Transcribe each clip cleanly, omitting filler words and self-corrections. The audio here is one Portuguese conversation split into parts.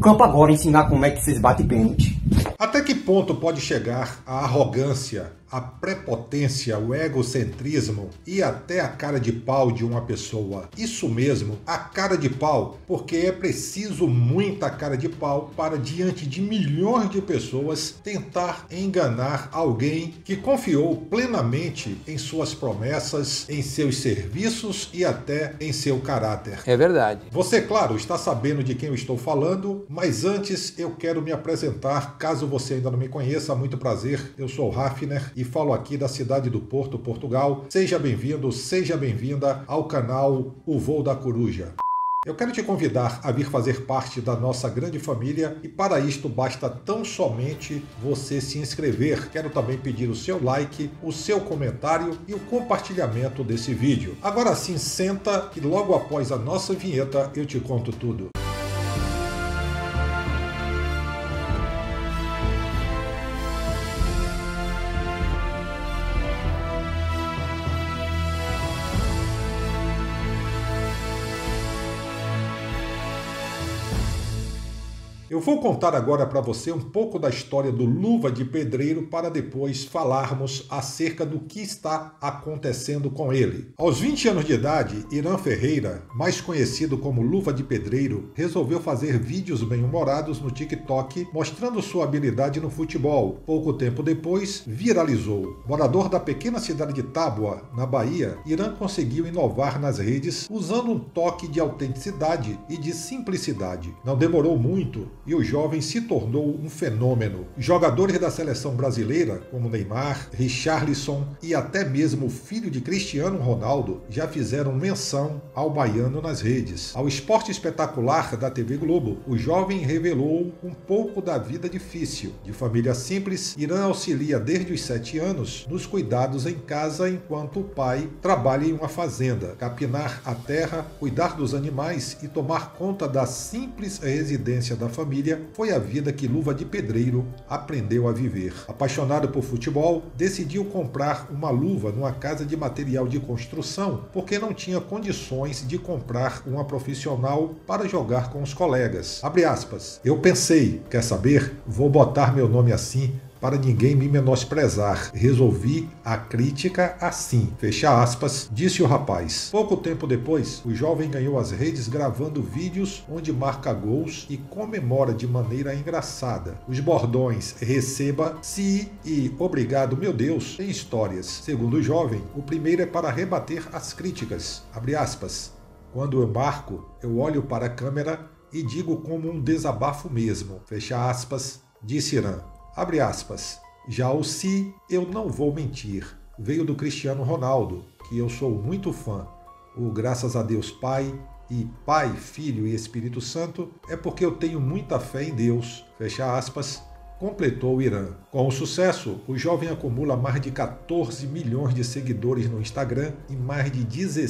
campo agora ensinar como é que vocês batem pênalti. Até que ponto pode chegar a arrogância, a prepotência, o egocentrismo e até a cara de pau de uma pessoa? Isso mesmo, a cara de pau, porque é preciso muita cara de pau para, diante de milhões de pessoas, tentar enganar alguém que confiou plenamente em suas promessas, em seus serviços e até em seu caráter. É verdade. Você, claro, está sabendo de quem eu estou falando, mas antes eu quero me apresentar. Caso você ainda não me conheça, muito prazer, eu sou Hafner e falo aqui da cidade do Porto, Portugal. Seja bem-vindo, seja bem-vinda ao canal O Voo da Coruja. Eu quero te convidar a vir fazer parte da nossa grande família e para isto basta tão somente você se inscrever. Quero também pedir o seu like, o seu comentário e o compartilhamento desse vídeo. Agora sim, senta e logo após a nossa vinheta eu te conto tudo. Eu vou contar agora para você um pouco da história do Luva de Pedreiro para depois falarmos acerca do que está acontecendo com ele. Aos 20 anos de idade, Irã Ferreira, mais conhecido como Luva de Pedreiro, resolveu fazer vídeos bem-humorados no TikTok mostrando sua habilidade no futebol. Pouco tempo depois, viralizou. Morador da pequena cidade de Tábua, na Bahia, Irã conseguiu inovar nas redes usando um toque de autenticidade e de simplicidade. Não demorou muito e o jovem se tornou um fenômeno. Jogadores da seleção brasileira, como Neymar, Richarlison e até mesmo o filho de Cristiano Ronaldo, já fizeram menção ao baiano nas redes. Ao Esporte Espetacular da TV Globo, o jovem revelou um pouco da vida difícil. De família simples, Irã auxilia desde os 7 anos nos cuidados em casa enquanto o pai trabalha em uma fazenda. Capinar a terra, cuidar dos animais e tomar conta da simples residência da família foi a vida que Luva de Pedreiro aprendeu a viver. Apaixonado por futebol, decidiu comprar uma luva numa casa de material de construção porque não tinha condições de comprar uma profissional para jogar com os colegas. Abre aspas. Eu pensei, quer saber? Vou botar meu nome assim para ninguém me menosprezar. Resolvi a crítica assim. Fecha aspas, disse o rapaz. Pouco tempo depois, o jovem ganhou as redes gravando vídeos onde marca gols e comemora de maneira engraçada. Os bordões receba, se e obrigado meu Deus têm histórias. Segundo o jovem, o primeiro é para rebater as críticas. Abre aspas. Quando eu marco, eu olho para a câmera e digo como um desabafo mesmo. Fecha aspas, disse Irã. Abre aspas. Já o se, eu não vou mentir, veio do Cristiano Ronaldo, que eu sou muito fã. O graças a Deus Pai e Pai, Filho e Espírito Santo é porque eu tenho muita fé em Deus. Fecha aspas. Completou o Irã. Com o sucesso, o jovem acumula mais de 14 milhões de seguidores no Instagram e mais de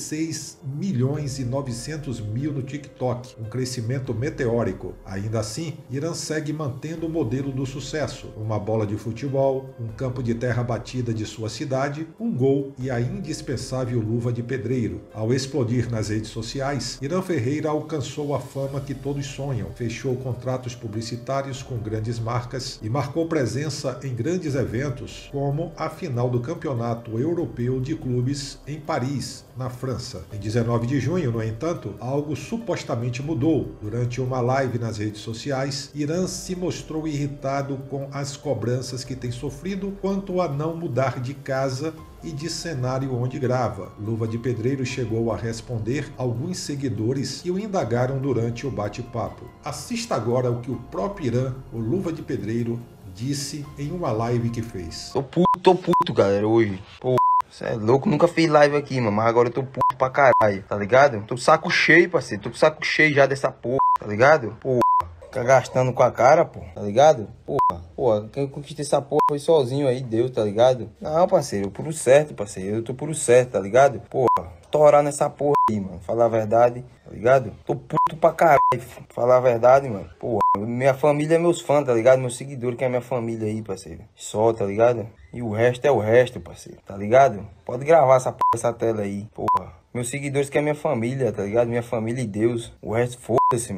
16 milhões e 900 mil no TikTok, um crescimento meteórico. Ainda assim, Irã segue mantendo o modelo do sucesso, uma bola de futebol, um campo de terra batida de sua cidade, um gol e a indispensável luva de pedreiro. Ao explodir nas redes sociais, Irã Ferreira alcançou a fama que todos sonham, fechou contratos publicitários com grandes marcas e marcou presença em grandes eventos, como a final do Campeonato Europeu de Clubes em Paris, na França. Em 19 de junho, no entanto, algo supostamente mudou. Durante uma live nas redes sociais, Irã se mostrou irritado com as cobranças que tem sofrido quanto a não mudar de casa e de cenário onde grava. Luva de Pedreiro chegou a responder alguns seguidores que o indagaram durante o bate-papo. Assista agora o que o próprio Irã, o Luva de Pedreiro, disse em uma live que fez. Tô puto, galera, hoje. Pô, cê é louco, nunca fiz live aqui, mano, mas agora eu tô puto pra caralho, tá ligado? Tô com saco cheio, parceiro, tô com saco cheio já dessa porra, tá ligado? Pô, fica gastando com a cara, pô, tá ligado? Porra, quem conquistou essa porra foi sozinho aí, Deus, tá ligado? Não, parceiro, eu puro certo, parceiro, eu tô puro certo, tá ligado? Porra, torar nessa porra aí, mano, falar a verdade, tá ligado? Tô puto pra caralho, falar a verdade, mano, porra, minha família é meus fãs, tá ligado? Meus seguidores que é minha família aí, parceiro, só, tá ligado? E o resto é o resto, parceiro, tá ligado? Pode gravar essa porra, essa tela aí, porra. Meus seguidores que é minha família, tá ligado? Minha família e Deus, o resto foda-se, mano.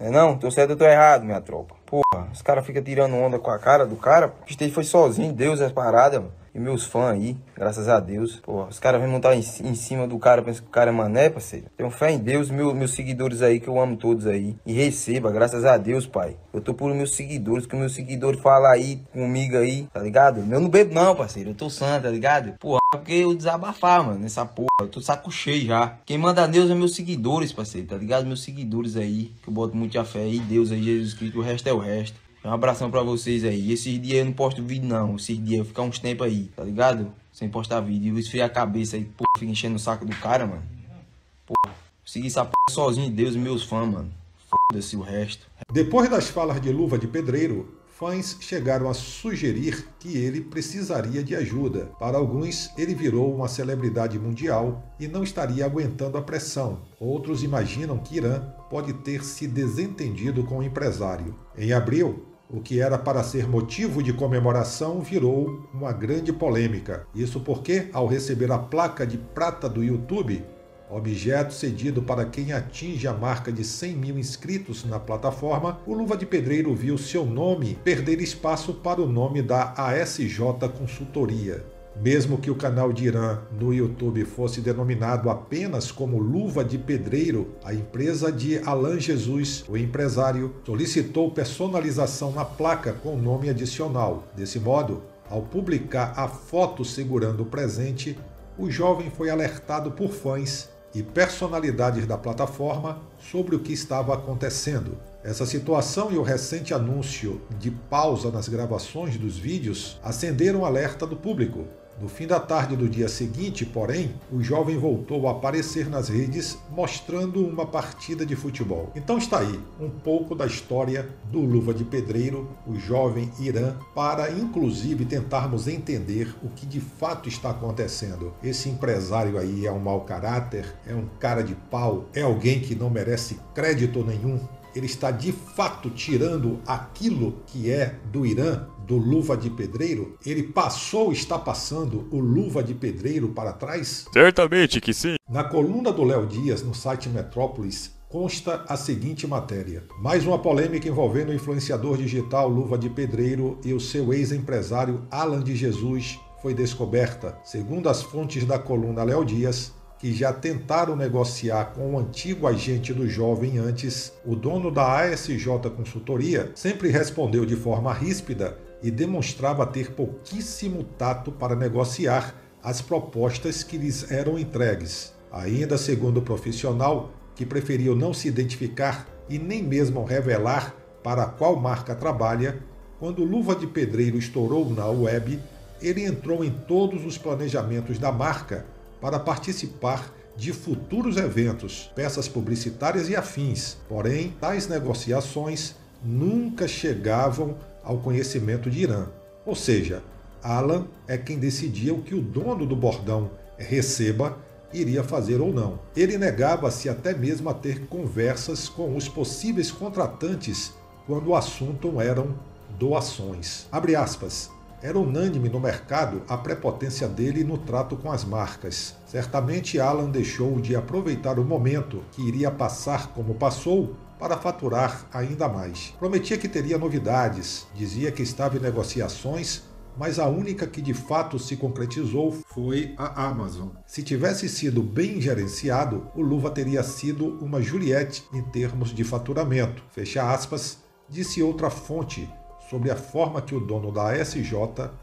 Não, tô certo ou tô errado, minha tropa? Porra, os caras ficam tirando onda com a cara do cara. O stage foi sozinho, Deus é parada, mano. E meus fãs aí, graças a Deus. Porra, os caras vêm montar em cima do cara, pensam que o cara é mané, parceiro. Tenho fé em Deus, meus seguidores aí, que eu amo todos aí. E receba, graças a Deus, pai. Eu tô por meus seguidores, que meus seguidores falam aí comigo aí, tá ligado? Eu não bebo não, parceiro, eu tô santo, tá ligado? Porra, porque eu desabafar, mano, nessa porra. Eu tô saco cheio já. Quem manda a Deus é meus seguidores, parceiro, tá ligado? Meus seguidores aí, que eu boto muita fé aí, Deus aí, Jesus Cristo, o resto é o resto. Um abração pra vocês aí. Esses dias eu não posto vídeo não. Esses dias eu ficar uns tempos aí, tá ligado? Sem postar vídeo. Eu esfriar a cabeça aí, pô, fica enchendo o saco do cara, mano. Pô, segui essa porra sozinho, Deus e meus fãs, mano. Foda-se o resto. Depois das falas de Luva de Pedreiro, fãs chegaram a sugerir que ele precisaria de ajuda. Para alguns, ele virou uma celebridade mundial e não estaria aguentando a pressão. Outros imaginam que Irã pode ter se desentendido com o empresário. Em abril, o que era para ser motivo de comemoração virou uma grande polêmica. Isso porque, ao receber a placa de prata do YouTube, objeto cedido para quem atinge a marca de 100 mil inscritos na plataforma, o Luva de Pedreiro viu seu nome perder espaço para o nome da ASJ Consultoria. Mesmo que o canal de Irã no YouTube fosse denominado apenas como Luva de Pedreiro, a empresa de Alan Jesus, o empresário, solicitou personalização na placa com nome adicional. Desse modo, ao publicar a foto segurando o presente, o jovem foi alertado por fãs e personalidades da plataforma sobre o que estava acontecendo. Essa situação e o recente anúncio de pausa nas gravações dos vídeos acenderam o alerta do público. No fim da tarde do dia seguinte, porém, o jovem voltou a aparecer nas redes mostrando uma partida de futebol. Então está aí um pouco da história do Luva de Pedreiro, o jovem Irã, para inclusive tentarmos entender o que de fato está acontecendo. Esse empresário aí é um mau caráter, é um cara de pau, é alguém que não merece crédito nenhum. Ele está de fato tirando aquilo que é do Irã, do Luva de Pedreiro? Ele está passando o Luva de Pedreiro para trás? Certamente que sim. Na coluna do Léo Dias, no site Metrópolis, consta a seguinte matéria. Mais uma polêmica envolvendo o influenciador digital Luva de Pedreiro e o seu ex-empresário Alan de Jesus foi descoberta. Segundo as fontes da coluna Léo Dias, que já tentaram negociar com o antigo agente do jovem antes, o dono da ASJ Consultoria sempre respondeu de forma ríspida e demonstrava ter pouquíssimo tato para negociar as propostas que lhes eram entregues. Ainda segundo o profissional, que preferiu não se identificar e nem mesmo revelar para qual marca trabalha, quando Luva de Pedreiro estourou na web, ele entrou em todos os planejamentos da marca para participar de futuros eventos, peças publicitárias e afins. Porém, tais negociações nunca chegavam ao conhecimento de Irã. Ou seja, Alan é quem decidia o que o dono do bordão Receba iria fazer ou não. Ele negava-se até mesmo a ter conversas com os possíveis contratantes quando o assunto eram doações. Abre aspas. Era unânime no mercado a prepotência dele no trato com as marcas. Certamente Alan deixou de aproveitar o momento que iria passar como passou para faturar ainda mais. Prometia que teria novidades, dizia que estava em negociações, mas a única que de fato se concretizou foi a Amazon. Se tivesse sido bem gerenciado, o Luva teria sido uma Juliette em termos de faturamento. Fecha aspas, disse outra fonte sobre a forma que o dono da ASJ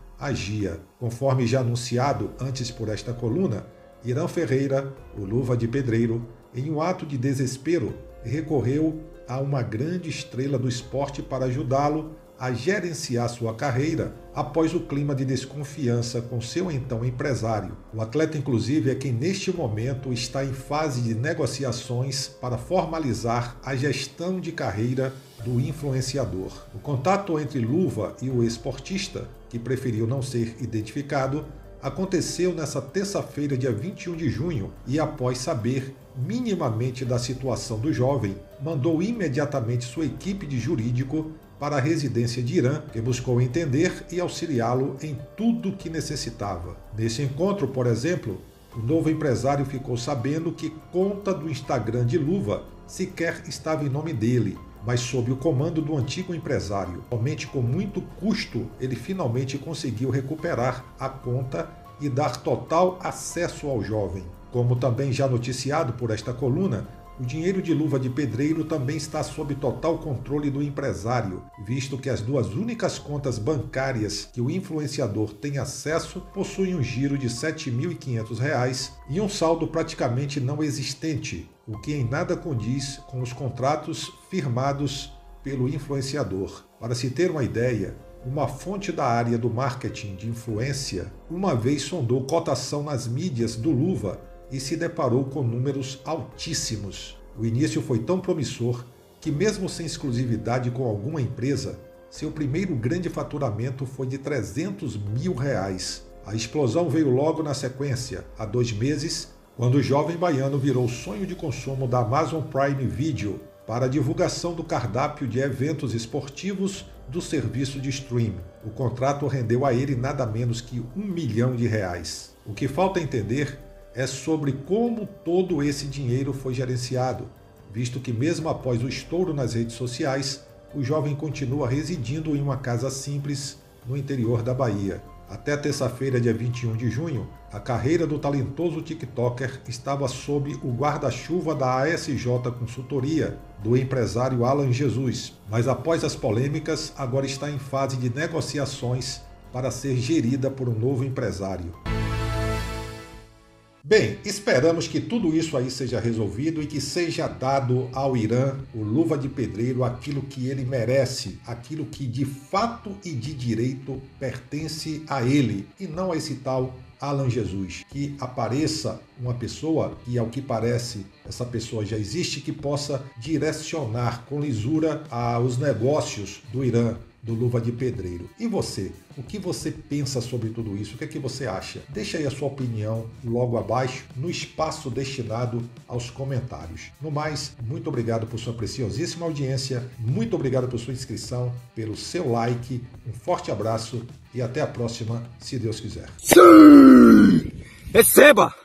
agia. Conforme já anunciado antes por esta coluna, Irã Ferreira, o Luva de Pedreiro, em um ato de desespero, recorreu a uma grande estrela do esporte para ajudá-lo a gerenciar sua carreira após o clima de desconfiança com seu então empresário. O atleta, inclusive, é quem neste momento está em fase de negociações para formalizar a gestão de carreira do influenciador. O contato entre Luva e o esportista, que preferiu não ser identificado, aconteceu nesta terça-feira, dia 21 de junho, e após saber minimamente da situação do jovem, mandou imediatamente sua equipe de jurídico para a residência de Irã, que buscou entender e auxiliá-lo em tudo que necessitava. Nesse encontro, por exemplo, o novo empresário ficou sabendo que conta do Instagram de Luva sequer estava em nome dele. mas sob o comando do antigo empresário. Somente com muito custo ele finalmente conseguiu recuperar a conta e dar total acesso ao jovem. Como também já noticiado por esta coluna, o dinheiro de Luva de Pedreiro também está sob total controle do empresário, visto que as duas únicas contas bancárias que o influenciador tem acesso possuem um giro de R$ 7.500 e um saldo praticamente não existente, o que em nada condiz com os contratos firmados pelo influenciador. Para se ter uma ideia, uma fonte da área do marketing de influência uma vez sondou cotação nas mídias do Luva e se deparou com números altíssimos. O início foi tão promissor que, mesmo sem exclusividade com alguma empresa, seu primeiro grande faturamento foi de R$ 300 mil. A explosão veio logo na sequência, há 2 meses, quando o jovem baiano virou sonho de consumo da Amazon Prime Video para a divulgação do cardápio de eventos esportivos do serviço de stream. O contrato rendeu a ele nada menos que R$ 1 milhão. O que falta entender é sobre como todo esse dinheiro foi gerenciado, visto que mesmo após o estouro nas redes sociais, o jovem continua residindo em uma casa simples no interior da Bahia. Até terça-feira, dia 21 de junho, a carreira do talentoso TikToker estava sob o guarda-chuva da ASJ Consultoria, do empresário Alan Jesus, mas após as polêmicas, agora está em fase de negociações para ser gerida por um novo empresário. Bem, esperamos que tudo isso aí seja resolvido e que seja dado ao Irã, o Luva de Pedreiro, aquilo que ele merece, aquilo que de fato e de direito pertence a ele, e não a esse tal Alan Jesus. Que apareça uma pessoa, e ao que parece essa pessoa já existe, que possa direcionar com lisura os negócios do Irã, do Luva de Pedreiro. E você? O que você pensa sobre tudo isso? O que é que você acha? Deixa aí a sua opinião logo abaixo, no espaço destinado aos comentários. No mais, muito obrigado por sua preciosíssima audiência, muito obrigado por sua inscrição, pelo seu like, um forte abraço e até a próxima, se Deus quiser. Sim! Receba!